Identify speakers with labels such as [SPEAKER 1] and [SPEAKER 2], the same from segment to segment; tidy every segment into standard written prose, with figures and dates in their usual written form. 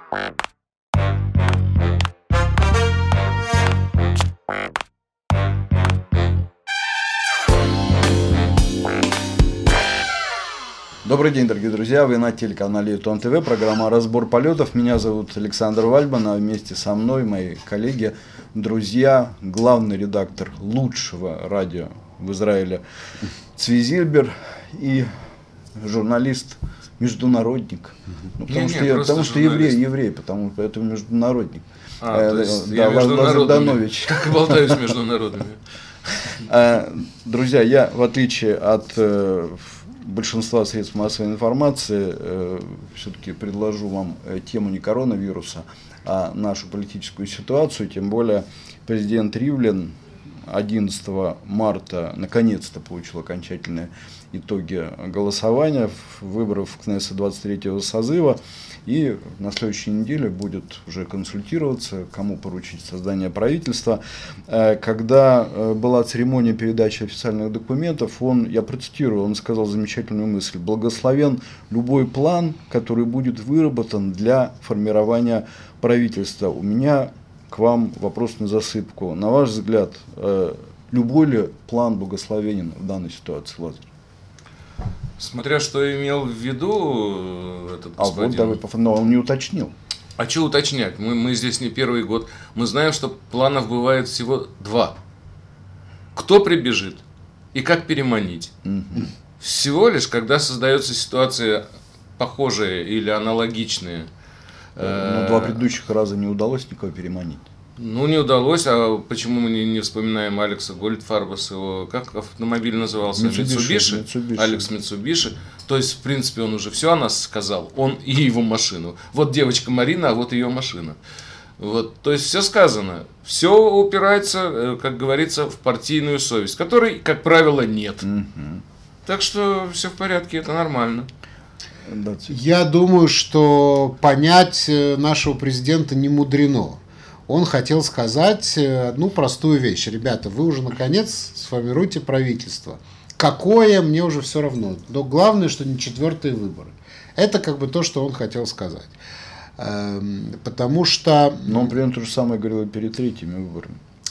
[SPEAKER 1] Добрый день, дорогие друзья, вы на телеканале Ютон ТВ, программа «Разбор полетов». Меня зовут Александр Вальбан, а вместе со мной мои коллеги, друзья, главный редактор лучшего радио в Израиле Цви Зильбер и журналист-международник. Потому что еврей, поэтому международник.
[SPEAKER 2] То есть я международными, как и болтаю с международными.
[SPEAKER 1] Друзья, я, в отличие от большинства средств массовой информации, все-таки предложу вам тему не коронавируса, а нашу политическую ситуацию. Тем более президент Ривлин 11 марта наконец-то получил окончательные итоги голосования выборов в Кнессет 23-го созыва. И на следующей неделе будет уже консультироваться, кому поручить создание правительства. Когда была церемония передачи официальных документов, я процитирую, он сказал замечательную мысль: «Благословен любой план, который будет выработан для формирования правительства». У меня к вам вопрос на засыпку. На ваш взгляд, любой ли план благословенен в данной ситуации, Лазарь?
[SPEAKER 2] Смотря что имел в виду этот господин.
[SPEAKER 1] Но он не уточнил.
[SPEAKER 2] А что уточнять? Мы здесь не первый год. Мы знаем, что планов бывает всего 2. Кто прибежит и как переманить. Всего лишь, когда создается ситуация похожая или аналогичная.
[SPEAKER 1] Но 2 предыдущих раза не удалось никого переманить.
[SPEAKER 2] Не удалось. А почему мы не вспоминаем Алекса Гольдфарба, его, как автомобиль назывался? Mitsubishi. Алекс Mitsubishi. То есть, в принципе, он уже все о нас сказал. Он и его машину. Вот девочка Марина, а вот ее машина. То есть, все сказано. Все упирается, как говорится, в партийную совесть, которой, как правило, нет. Так что все в порядке, это нормально.
[SPEAKER 3] Я думаю, что понять нашего президента не мудрено. Он хотел сказать одну простую вещь. Ребята, вы уже наконец сформируйте правительство. Какое, мне уже все равно. Но главное, что не 4-е выборы. Это как бы то, что он хотел сказать. Потому что...
[SPEAKER 1] Но он примерно то же самое говорил и перед 3-ми выборами.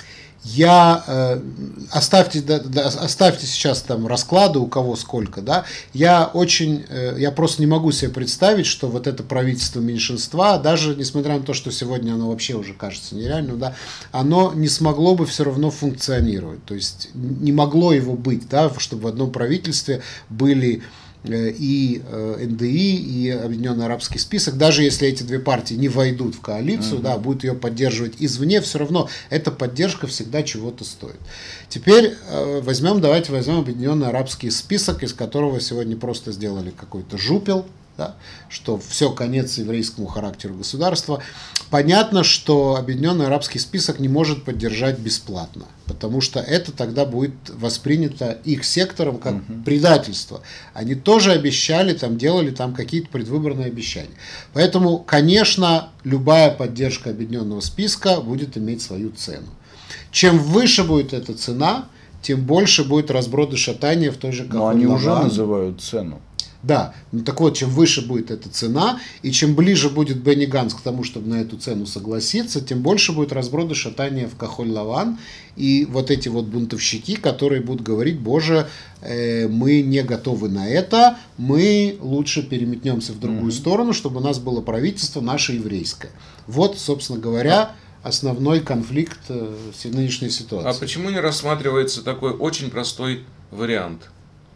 [SPEAKER 3] Оставьте сейчас там расклады, у кого сколько, да. Я просто не могу себе представить, что вот это правительство меньшинства, даже несмотря на то, что сегодня оно вообще уже кажется нереальным, да, оно не смогло бы все равно функционировать. То есть не могло его быть, да, чтобы в одном правительстве были и НДИ, и Объединенный Арабский список. Даже если эти 2 партии не войдут в коалицию, да, будут ее поддерживать извне, все равно эта поддержка всегда чего-то стоит. Теперь давайте возьмем Объединенный Арабский список, из которого сегодня просто сделали какой-то жупел, да, что все, конец еврейскому характеру государства. Понятно, что Объединенный Арабский список не может поддержать бесплатно, потому что это тогда будет воспринято их сектором как предательство. Они тоже обещали, делали какие-то предвыборные обещания. Поэтому, конечно, любая поддержка Объединенного списка будет иметь свою цену. Чем выше будет эта цена, тем больше будет разброд и шатание в той же Кахоль Лаван.
[SPEAKER 1] Но они уже называют цену.
[SPEAKER 3] Да, так вот, чем выше будет эта цена, и чем ближе будет Бенни Ганц к тому, чтобы на эту цену согласиться, тем больше будет разброд и шатание в Кахоль Лаван. И вот эти вот бунтовщики, которые будут говорить: боже, мы не готовы на это, мы лучше переметнемся в другую сторону, чтобы у нас было правительство наше еврейское. Вот, собственно говоря, основной конфликт нынешней ситуации.
[SPEAKER 2] А почему не рассматривается такой очень простой вариант?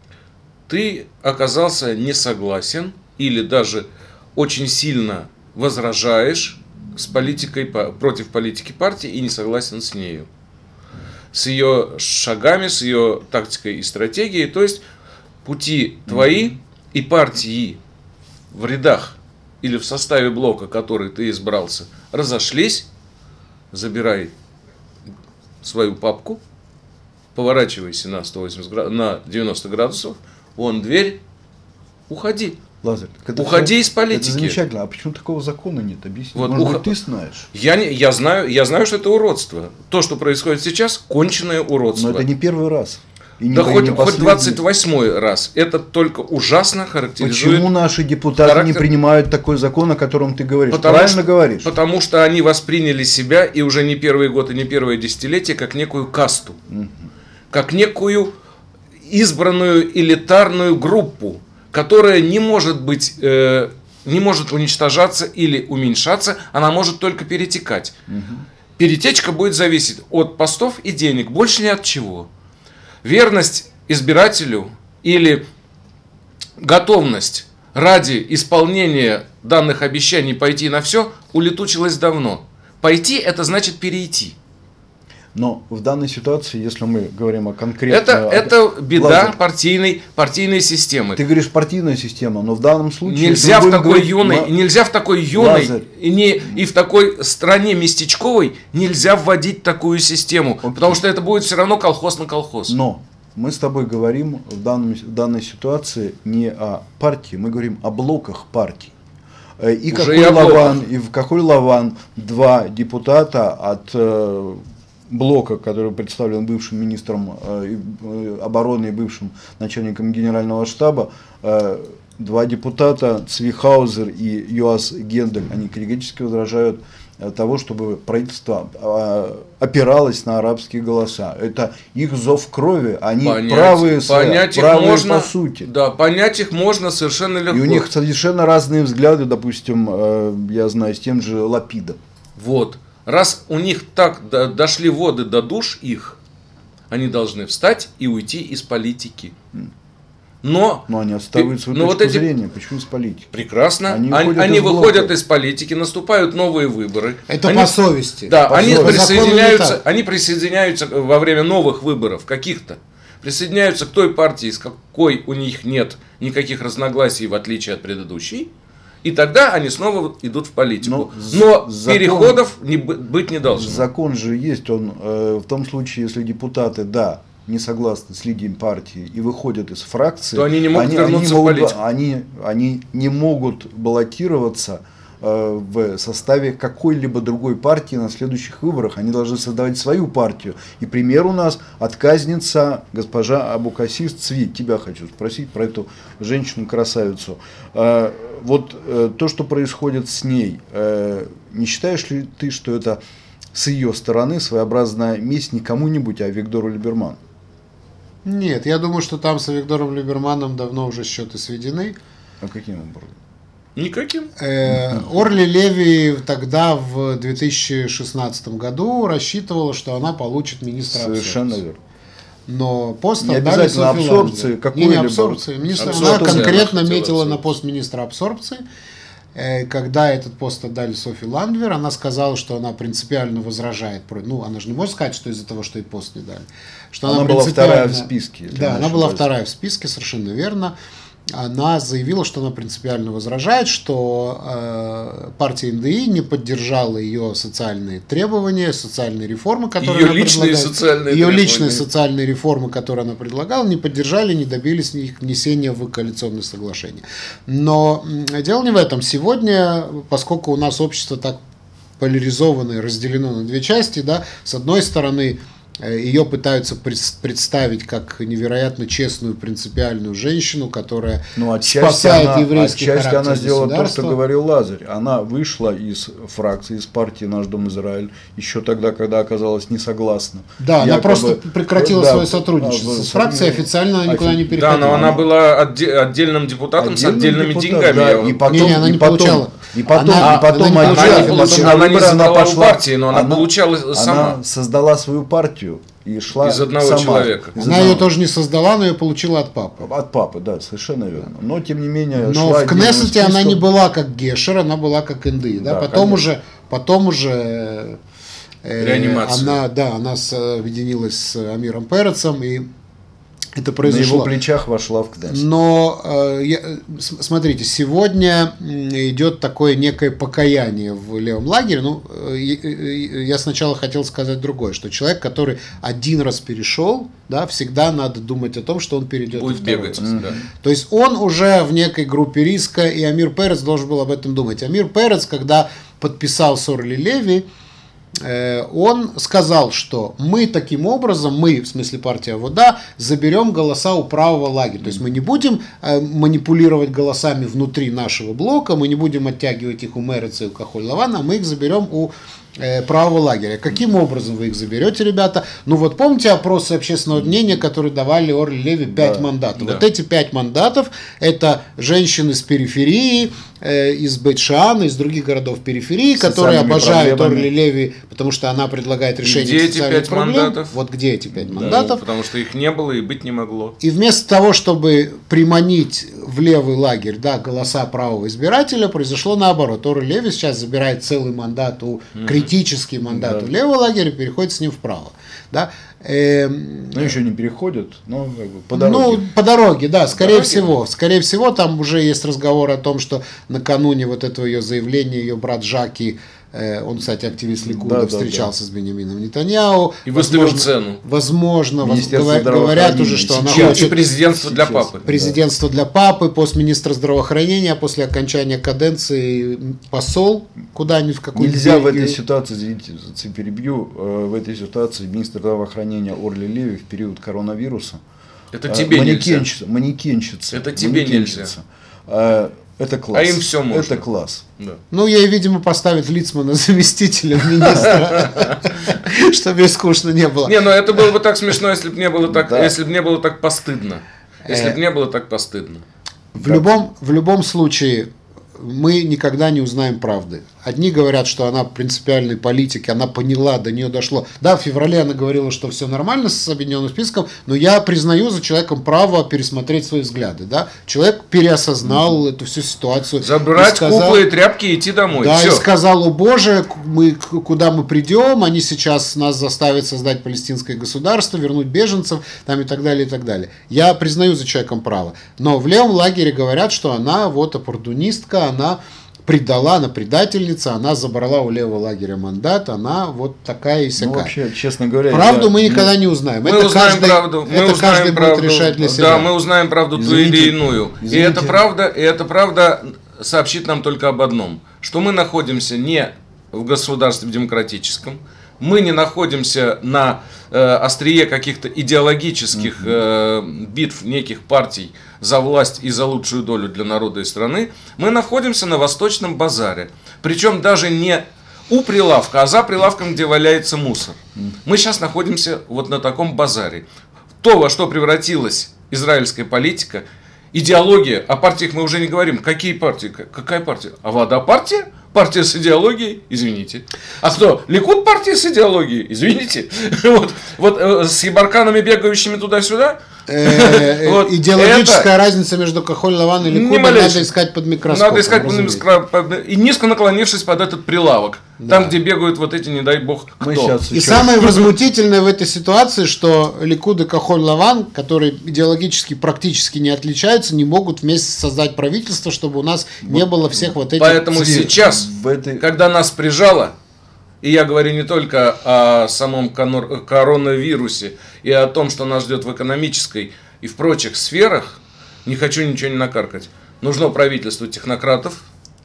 [SPEAKER 2] Ты оказался не согласен или даже очень сильно возражаешь с политикой, против политики партии и не согласен с нею. С ее шагами, с ее тактикой и стратегией. То есть пути твои и партии в рядах или в составе блока, который ты избрался, разошлись. Забирай свою папку, поворачивайся на 90 градусов, вон дверь, уходи.
[SPEAKER 1] Лазарь,
[SPEAKER 2] уходи из политики.
[SPEAKER 1] Это замечательно. А почему такого закона нет? Объясни. Может быть, ты знаешь.
[SPEAKER 2] Я знаю, что это уродство. То, что происходит сейчас, конченое уродство.
[SPEAKER 1] Но это не первый раз.
[SPEAKER 2] Да хоть 28-й раз. Это только ужасно характеризует.
[SPEAKER 1] Почему наши депутаты не принимают такой закон, о котором ты говоришь?
[SPEAKER 2] Правильно говоришь. Потому что они восприняли себя, и уже не первый год, и не первое десятилетие, как некую касту. Как некую избранную элитарную группу, которая не может быть, не может уничтожаться или уменьшаться, она может только перетекать. Перетечка будет зависеть от постов и денег, больше ни от чего. Верность избирателю или готовность ради исполнения данных обещаний пойти на все улетучилась давно. Пойти – это значит перейти.
[SPEAKER 1] Но в данной ситуации, если мы говорим о конкретном...
[SPEAKER 2] Это беда партийной системы.
[SPEAKER 1] Ты говоришь партийная система, но в данном случае...
[SPEAKER 2] Нельзя в такой юной и в такой стране местечковой нельзя вводить такую систему. Потому что это будет все равно колхоз на колхоз.
[SPEAKER 1] Но мы с тобой говорим в данной ситуации не о партии, мы говорим о блоках партий. И какой Лаван, два депутата от... блока, который представлен бывшим министром обороны и бывшим начальником генерального штаба, два депутата, Цвихаузер и Йоас Гендель, они категорически возражают того, чтобы правительство опиралось на арабские голоса. Это их зов крови, они правые по сути.
[SPEAKER 2] Да, понять их можно совершенно легко.
[SPEAKER 1] И у них совершенно разные взгляды, допустим, я знаю, с тем же Лапидом.
[SPEAKER 2] Вот. Раз у них так дошли воды до душ их, они должны встать и уйти из политики. Но
[SPEAKER 1] они отстаивают свою точку зрения. Почему из политики?
[SPEAKER 2] Прекрасно. Они выходят из политики, наступают новые выборы.
[SPEAKER 3] Это по совести.
[SPEAKER 2] Да, они присоединяются во время новых выборов каких-то. Присоединяются к той партии, с какой у них нет никаких разногласий, в отличие от предыдущей. И тогда они снова идут в политику. Но переходов быть не должно.
[SPEAKER 1] Закон же есть. Он в том случае, если депутаты, не согласны с лидией партии и выходят из фракции,
[SPEAKER 2] то они не могут вернуться в политику.
[SPEAKER 1] Они не могут баллотироваться в составе какой-либо другой партии на следующих выборах. Они должны создавать свою партию. И пример у нас отказница госпожа Абукасис Цви. Тебя хочу спросить про эту женщину-красавицу. Вот то, что происходит с ней, не считаешь ли ты, что это с ее стороны своеобразная месть не кому-нибудь, а Виктору Либерману?
[SPEAKER 3] Нет, я думаю, что там с Виктором Либерманом давно уже счеты сведены.
[SPEAKER 1] А каким образом?
[SPEAKER 2] Никаким.
[SPEAKER 3] Орли Леви тогда в 2016 году рассчитывала, что она получит министра абсорбции.
[SPEAKER 1] Совершенно верно.
[SPEAKER 3] Но пост
[SPEAKER 1] не отдали Софи абсорбции,
[SPEAKER 3] не абсорбции. Она конкретно метила на пост министра абсорбции. Когда этот пост отдали Софи Ландвер, она сказала, что она принципиально возражает. Она же не может сказать, что из-за того, что ей пост не дали. Что
[SPEAKER 1] она была вторая в списке.
[SPEAKER 3] Да, она была вторая в списке, совершенно верно. Она заявила, что она принципиально возражает, что партия НДИ не поддержала ее социальные требования, социальные реформы, которые она предлагала. Ее личные социальные реформы, которые она предлагала, не поддержали, не добились их внесения в коалиционное соглашение. Но дело не в этом. Сегодня, поскольку у нас общество так поляризовано и разделено на две части, с одной стороны, ее пытаются представить как невероятно честную, принципиальную женщину, которая спасает еврейский характер
[SPEAKER 1] государства. Она сделала то, что говорил Лазарь. Она вышла из фракции, из партии «Наш Дом Израиль» еще тогда, когда оказалась не согласна.
[SPEAKER 3] Да, она просто прекратила свое сотрудничество с фракцией, официально она никуда не переходила.
[SPEAKER 2] Да, но она была отдельным депутатом с отдельными деньгами.
[SPEAKER 3] Да, и потом, она не получала.
[SPEAKER 1] И потом
[SPEAKER 2] она не создала партии, но она получала сама.
[SPEAKER 1] Она создала свою партию и шла
[SPEAKER 2] из одного человека.
[SPEAKER 3] Она ее тоже не создала, но ее получила от папы.
[SPEAKER 1] От папы, да, совершенно верно. Но тем не менее.
[SPEAKER 3] Но в Кнессете она не была как Гешер, она была как НДИ. Да? Потом уже
[SPEAKER 2] реанимация.
[SPEAKER 3] Она объединилась с Амиром Перецем, и это произошло.
[SPEAKER 1] На его плечах вошла в Кнессет.
[SPEAKER 3] Но смотрите, сегодня идет такое некое покаяние в левом лагере. Я сначала хотел сказать другое, что человек, который один раз перешел, всегда надо думать о том, что он перейдет.
[SPEAKER 2] Будет бегать.
[SPEAKER 3] То есть он уже в некой группе риска, и Амир Перец должен был об этом думать. Амир Перец, когда подписал с Орли Леви, он сказал, что мы таким образом, мы, в смысле партия АВОДА, заберем голоса у правого лагеря. То есть мы не будем манипулировать голосами внутри нашего блока, мы не будем оттягивать их у Мереца и у Кахоль-Лавана, а мы их заберем у правого лагеря. Каким образом вы их заберете, ребята? Ну вот помните опросы общественного мнения, которые давали Орли Леви 5 мандатов? Да. Вот эти 5 мандатов это женщины с периферии, из Бейт-Шаана, из других городов периферии, которые обожают Орли Леви, потому что она предлагает решение социальных проблем. Мандатов? Вот где эти 5 мандатов?
[SPEAKER 2] Потому что их не было и быть не могло.
[SPEAKER 3] И вместо того, чтобы приманить в левый лагерь, да, голоса правого избирателя, произошло наоборот. Орли Леви сейчас забирает целый мандат критический мандат в левый лагерь и переходит с ним вправо. Да?
[SPEAKER 1] Ну, еще не переходят, но как бы по дороге.
[SPEAKER 3] Ну, по дороге, да, скорее всего. Скорее всего, там уже есть разговор о том, что накануне вот этого ее заявления, ее брат Жаки, он, кстати, активист Ликуда, встречался с Беньямином Нетаньяху.
[SPEAKER 2] И выставил цену.
[SPEAKER 3] Возможно, говорят уже, что она хочет
[SPEAKER 2] президентство для папы.
[SPEAKER 3] Президентство для папы, пост министра здравоохранения, после окончания каденции посол куда-нибудь в какую-нибудь.
[SPEAKER 1] Нельзя в этой ситуации, извините, перебью, в этой ситуации министр здравоохранения Орли Леви в период коронавируса.
[SPEAKER 2] Это тебе нельзя.
[SPEAKER 1] Манекенщица.
[SPEAKER 2] Это тебе нельзя.
[SPEAKER 1] Это класс.
[SPEAKER 2] А им все можно.
[SPEAKER 1] Это класс.
[SPEAKER 3] Да. Ну, ей, видимо, поставят Лицмана заместителем министра, чтобы ей скучно не было.
[SPEAKER 2] Не, ну это было бы так смешно, если бы не было так, если бы не было так постыдно. Если бы не было так постыдно.
[SPEAKER 3] В любом случае, мы никогда не узнаем правды. Одни говорят, что она принципиальный политик, она поняла, до нее дошло. Да, в феврале она говорила, что все нормально с объединенным списком, но я признаю за человеком право пересмотреть свои взгляды. Да? Человек переосознал эту всю ситуацию.
[SPEAKER 2] Забрать куклы и тряпки и идти домой.
[SPEAKER 3] Да, все. И сказал: о боже, куда мы придем, они сейчас нас заставят создать палестинское государство, вернуть беженцев там, и так далее, и так далее. Я признаю за человеком право. Но в левом лагере говорят, что она вот оппортунистка, она предала, она предательница, она забрала у левого лагеря мандат, она вот такая и сякая.
[SPEAKER 1] Ну, вообще, честно говоря,
[SPEAKER 3] правду мы никогда не узнаем.
[SPEAKER 2] Мы узнаем правду.
[SPEAKER 3] Это каждый будет решать для себя.
[SPEAKER 2] Да, мы узнаем правду ту или иную. И эта правда сообщит нам только об одном, что мы находимся не в государстве демократическом, мы не находимся на острие каких-то идеологических битв неких партий за власть и за лучшую долю для народа и страны. Мы находимся на Восточном базаре. Причем даже не у прилавка, а за прилавком, где валяется мусор. Мы сейчас находимся вот на таком базаре. То, во что превратилась израильская политика, идеология, о партиях мы уже не говорим. Какие партии? Какая партия? АВОДА партия? Партия с идеологией? Извините. А кто? Ликуд партия с идеологией? Извините. Вот с ебарканами, бегающими туда-сюда?
[SPEAKER 3] Идеологическая разница между Кахоль-Лаван и Ликудом надо искать под микроскопом.
[SPEAKER 2] Надо искать под микроскопом. И низко наклонившись под этот прилавок. Там, где бегают вот эти, не дай бог, кто.
[SPEAKER 3] И самое возмутительное в этой ситуации, что Ликуд и Кахоль-Лаван, которые идеологически практически не отличаются, не могут вместе создать правительство, чтобы у нас не было всех вот этих...
[SPEAKER 2] Поэтому сейчас, когда нас прижало, и я говорю не только о самом коронавирусе и о том, что нас ждет в экономической и в прочих сферах, не хочу ничего не накаркать. Нужно правительство технократов,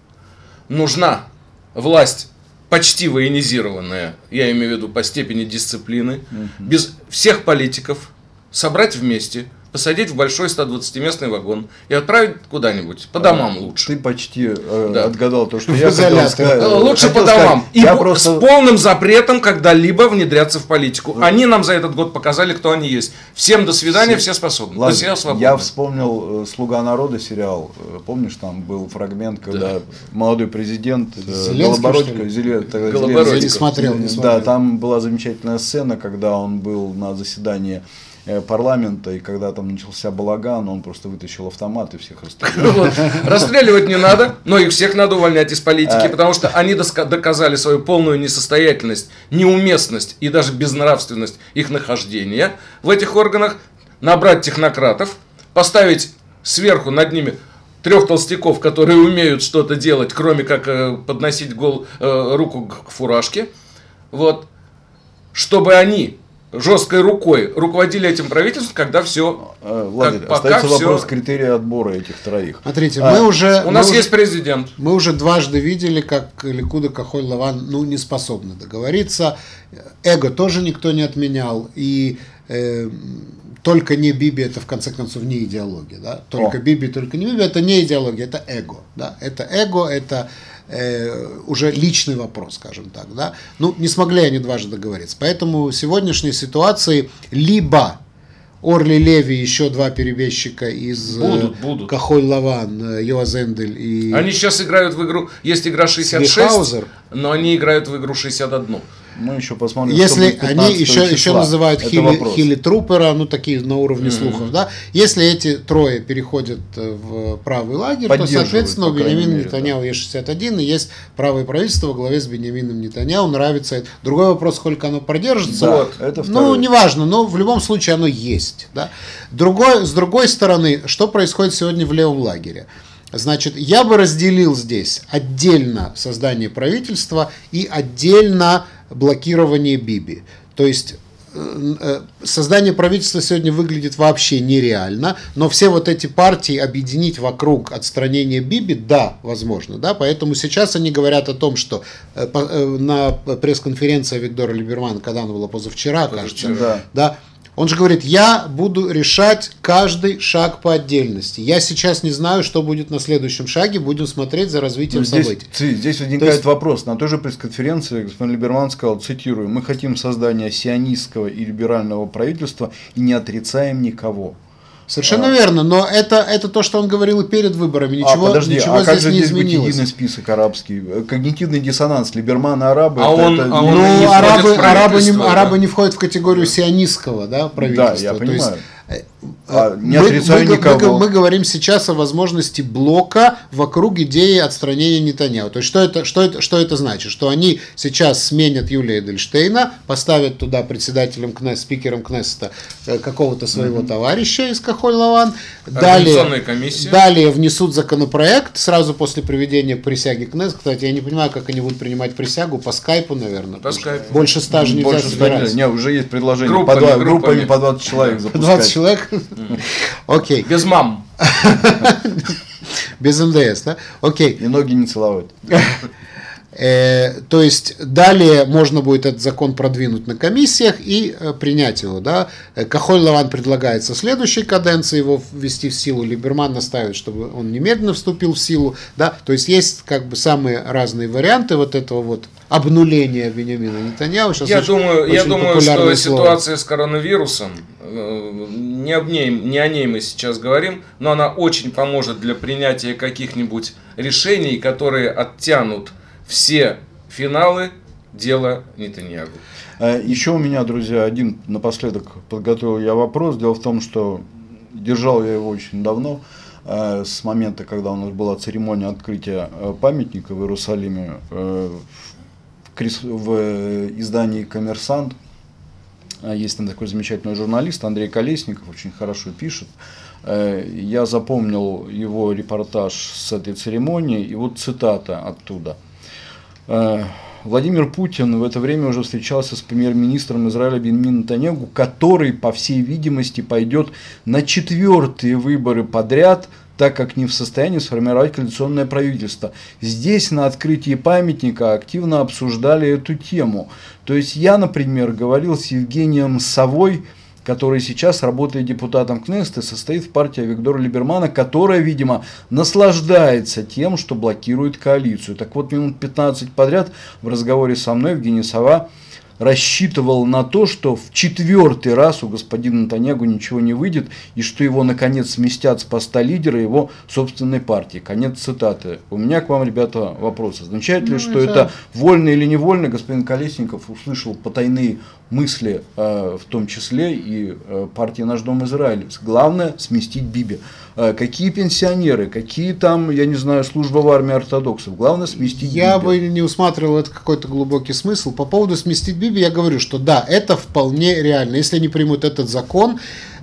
[SPEAKER 2] нужна власть почти военизированная, я имею в виду по степени дисциплины, без всех политиков, собрать вместе, посадить в большой 120-местный вагон и отправить куда-нибудь, по домам лучше.
[SPEAKER 1] Ты почти отгадал то, что я хотел сказать.
[SPEAKER 2] Лучше по домам. И с полным запретом когда-либо внедряться в политику. Они нам за этот год показали, кто они есть. Всем до свидания, все способны.
[SPEAKER 1] Ладно, я вспомнил «Слуга народа» сериал. Помнишь, там был фрагмент, когда молодой президент Голобородько,
[SPEAKER 3] не смотрел.
[SPEAKER 1] Да, там была замечательная сцена, когда он был на заседании парламента, и когда там начался балаган, он просто вытащил автомат и всех расстрелял.
[SPEAKER 2] Расстреливать не надо, но их всех надо увольнять из политики, потому что они доказали свою полную несостоятельность, неуместность и даже безнравственность их нахождения в этих органах, набрать технократов, поставить сверху над ними 3 толстяков, которые умеют что-то делать, кроме как подносить руку к фуражке, вот, чтобы они жесткой рукой руководили этим правительством, когда все...
[SPEAKER 1] Владимир, остается вопрос критерия отбора этих троих.
[SPEAKER 3] Смотрите, у нас
[SPEAKER 2] есть президент.
[SPEAKER 3] Мы уже дважды видели, как Ликуд и Кахоль-Лаван не способны договориться. Эго тоже никто не отменял. И только не Биби, это в конце концов не идеология. Да? Только Биби, только не Биби, это не идеология, это эго. Да? Это эго, это уже личный вопрос, скажем так. Да? Не смогли они дважды договориться. Поэтому в сегодняшней ситуации либо Орли Леви, еще два перебежчика из Кахоль-Лаван, Йоаз Эндель и...
[SPEAKER 2] Они сейчас играют в игру, есть игра 66, Свихаузер, но они играют в игру 61.
[SPEAKER 1] Мы еще посмотрим,
[SPEAKER 3] если они еще называют Хилли Трупера, такие на уровне слухов, да. Если эти трое переходят в правый лагерь, то, соответственно, у Биньямина Нетаньяху есть 61, и есть правое правительство во главе с Биньямином Нетаньяху. Нравится это. Другой вопрос, сколько оно продержится.
[SPEAKER 1] Да, это
[SPEAKER 3] неважно, но в любом случае оно есть. Да. С другой стороны, что происходит сегодня в левом лагере? Значит, я бы разделил здесь отдельно создание правительства и отдельно блокирование Биби. То есть создание правительства сегодня выглядит вообще нереально, но все вот эти партии объединить вокруг отстранения Биби, да, возможно. Да? Поэтому сейчас они говорят о том, что на пресс-конференции Виктора Либермана, когда она была позавчера, кажется, да, он же говорит, я буду решать каждый шаг по отдельности. Я сейчас не знаю, что будет на следующем шаге, будем смотреть за развитием событий.
[SPEAKER 1] Здесь возникает вопрос. На той же пресс-конференции господин Либерман сказал, цитирую, мы хотим создания сионистского и либерального правительства и не отрицаем никого.
[SPEAKER 3] Совершенно верно, но это то, что он говорил и перед выборами. Ничего
[SPEAKER 1] как
[SPEAKER 3] здесь
[SPEAKER 1] же
[SPEAKER 3] не
[SPEAKER 1] здесь
[SPEAKER 3] изменилось.
[SPEAKER 1] быть единый список арабский? Когнитивный диссонанс. Либерман и арабы.
[SPEAKER 3] Арабы не входят в категорию сионистского правительства.
[SPEAKER 1] Да, я понимаю.
[SPEAKER 3] Не отрицаю никого. Мы говорим сейчас о возможности блока вокруг идеи отстранения Нетаньяху. То есть что это значит? Что они сейчас сменят Юлия Эдельштейна, поставят туда председателем спикером Кнессета какого-то своего товарища из Кахоль-Лаван, далее внесут законопроект сразу после приведения присяги Кнессета. Кстати, я не понимаю, как они будут принимать присягу по скайпу, наверное.
[SPEAKER 2] По скайпу.
[SPEAKER 3] Больше 100 же нельзя собирать.
[SPEAKER 1] Нет, уже есть предложение группами по 20 человек запускать.
[SPEAKER 3] 20 человек? Окей.
[SPEAKER 2] Без мам.
[SPEAKER 3] Без МДС, да? Окей.
[SPEAKER 1] И ноги не целовать.
[SPEAKER 3] То есть далее можно будет этот закон продвинуть на комиссиях и принять его. Да? Кахоль-Лаван предлагается в следующей каденции его ввести в силу. Либерман настаивает, чтобы он немедленно вступил в силу. Да? То есть есть самые разные варианты вот этого обнуления Биньямина Нетаньяху.
[SPEAKER 2] Я думаю, что ситуация с коронавирусом, не о ней мы сейчас говорим, но она очень поможет для принятия каких-нибудь решений, которые оттянут все финалы дела Нетаньяху.
[SPEAKER 1] Еще у меня, друзья, один напоследок подготовил я вопрос. Дело в том, что держал я его очень давно, с момента, когда у нас была церемония открытия памятника в Иерусалиме, в издании «Коммерсант». Есть там такой замечательный журналист Андрей Колесников, очень хорошо пишет. Я запомнил его репортаж с этой церемонии, и вот цитата оттуда. Владимир Путин в это время уже встречался с премьер-министром Израиля Биньямином Нетаньяху, который, по всей видимости, пойдет на 4-е выборы подряд, так как не в состоянии сформировать коалиционное правительство. Здесь на открытии памятника активно обсуждали эту тему. То есть я, например, говорил с Евгением Совой, который сейчас работает депутатом Кнессета, состоит в партии Виктора Либермана, которая, видимо, наслаждается тем, что блокирует коалицию. Так вот, минут 15 подряд в разговоре со мной Евгений Сова рассчитывал на то, что в 4-й раз у господина Нетаньяху ничего не выйдет, и что его, наконец, сместят с поста лидера его собственной партии. Конец цитаты. У меня к вам, ребята, вопрос. Означает ли, что это вольно или невольно? Господин Колесников услышал потайные мысли, в том числе и партии «Наш дом Израиль». Главное сместить Биби. Какие пенсионеры, какие там, я не знаю, служба в армии ортодоксов. Главное сместить Биби.
[SPEAKER 3] Я бы не усматривал это какой-то глубокий смысл. По поводу сместить Биби я говорю, что да, это вполне реально. Если они примут этот закон,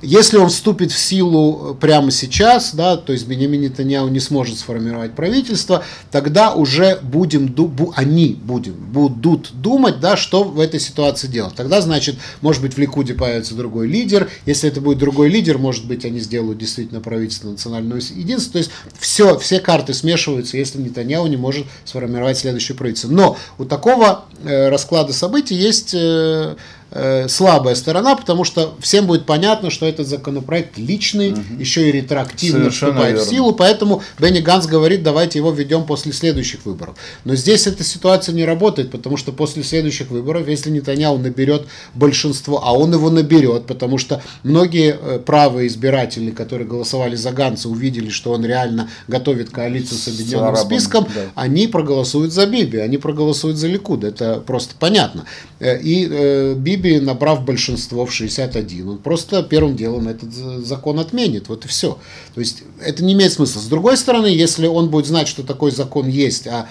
[SPEAKER 3] если он вступит в силу прямо сейчас, да, то есть Беньямин Нетаньяху не сможет сформировать правительство, тогда уже они будут думать, да, что в этой ситуации делать. Тогда, значит, может быть, в Ликуде появится другой лидер. Если это будет другой лидер, может быть, они сделают действительно правительство национального единства. То есть все карты смешиваются, если Нетаньяху не может сформировать следующее правительство. Но у такого расклада событий есть слабая сторона, потому что всем будет понятно, что этот законопроект личный, еще и ретроактивно вступает в силу, поэтому Бенни Ганц говорит, давайте его введем после следующих выборов. Но здесь эта ситуация не работает, потому что после следующих выборов, если Нетаньяху наберет большинство, а он его наберет, потому что многие правые избиратели, которые голосовали за Ганца, увидели, что он реально готовит коалицию с объединенным списком, да. Они проголосуют за Биби, они проголосуют за Ликуд, это просто понятно. И Биби, набрав большинство в 61, он просто первым делом этот закон отменит, вот и все. То есть это не имеет смысла. С другой стороны, если он будет знать, что такой закон есть, а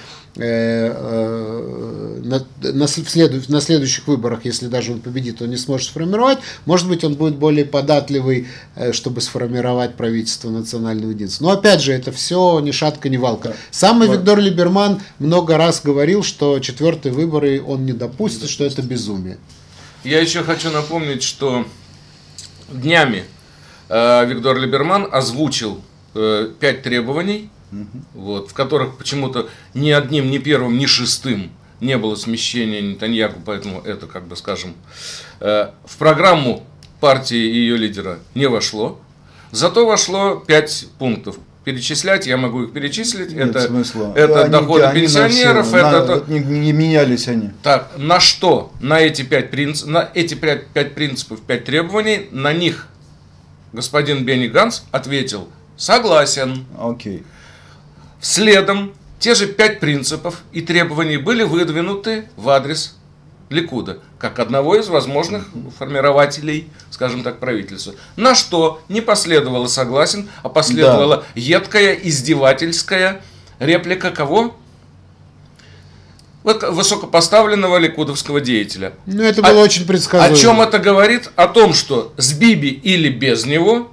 [SPEAKER 3] на следующих выборах, если даже он победит, он не сможет сформировать, может быть, он будет более податливый, чтобы сформировать правительство национального единства. Но опять же, это все ни шатка, ни валка. Сам Авигдор Либерман много раз говорил, что 4-е выборы он не допустит, что это безумие.
[SPEAKER 2] Я еще хочу напомнить, что днями Авигдор Либерман озвучил 5 требований, вот, в которых почему-то ни одним, ни первым, ни шестым не было смещения Нетаньяху, поэтому это, как бы скажем, в программу партии и ее лидера не вошло. Зато вошло 5 пунктов. Перечислять, я могу их перечислить.
[SPEAKER 1] Нет
[SPEAKER 2] это
[SPEAKER 1] смысла.
[SPEAKER 2] Это доходы пенсионеров.
[SPEAKER 1] Не менялись они.
[SPEAKER 2] Так, на что? На эти 5 принципов, 5 требований, на них господин Бенни Ганц ответил: согласен.
[SPEAKER 1] Окей.
[SPEAKER 2] Следом те же 5 принципов и требований были выдвинуты в адрес Ликуда, как одного из возможных формирователей, скажем так, правительства. На что не последовало согласен, а последовала едкая, издевательская реплика кого? Высокопоставленного ликудовского деятеля.
[SPEAKER 3] Ну, это было очень предсказуемо.
[SPEAKER 2] О чем это говорит? О том, что с Биби или без него,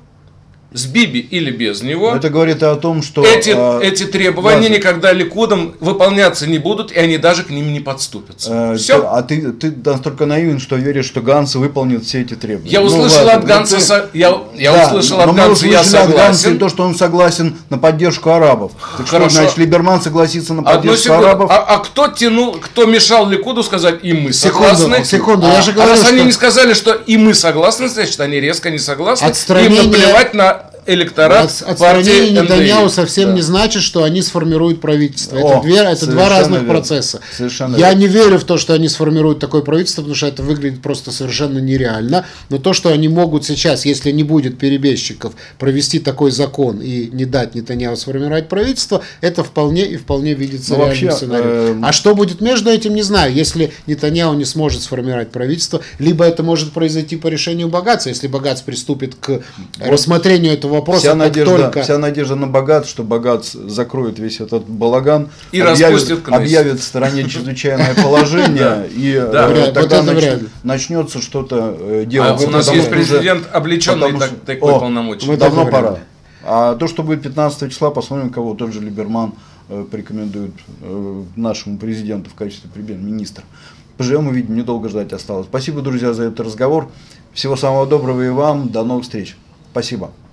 [SPEAKER 1] это говорит о том, что
[SPEAKER 2] эти требования никогда Ликудом выполняться не будут, и они даже к ним не подступятся. Все.
[SPEAKER 1] А ты настолько наивен, что веришь, что Ганс выполнит все эти требования.
[SPEAKER 2] Я услышал от Ганса, я согласен.
[SPEAKER 1] То, что он согласен на поддержку арабов. Так что, значит, Либерман согласится на поддержку арабов?
[SPEAKER 2] А кто мешал Ликуду сказать: и мы согласны?
[SPEAKER 3] Секунду, я же говорю,
[SPEAKER 2] раз они не сказали, что и мы согласны, значит, они резко не согласны. Им наплевать на электорат партии
[SPEAKER 3] Нетаньяху совсем не значит, что они сформируют правительство. Это два разных процесса. Я не верю в то, что они сформируют такое правительство, потому что это выглядит просто совершенно нереально. Но то, что они могут сейчас, если не будет перебежчиков, провести такой закон и не дать Нетаньяху сформировать правительство, это вполне видится реальным сценарием. А что будет между этим, не знаю. Если Нетаньяху не сможет сформировать правительство, либо это может произойти по решению Багаца, если Багац приступит к рассмотрению этого вопроса.
[SPEAKER 1] Вся надежда на Багац, что Багац закроет весь этот балаган
[SPEAKER 2] и
[SPEAKER 1] объявит в стране чрезвычайное положение, и тогда начнется что-то делать.
[SPEAKER 2] У нас есть президент, облеченный такой полномочий.
[SPEAKER 1] Давно пора. А то, что будет 15 числа, посмотрим, кого тот же Либерман порекомендует нашему президенту в качестве премьер-министра. Поживем, увидим, недолго ждать осталось. Спасибо, друзья, за этот разговор. Всего самого доброго и вам. До новых встреч. Спасибо.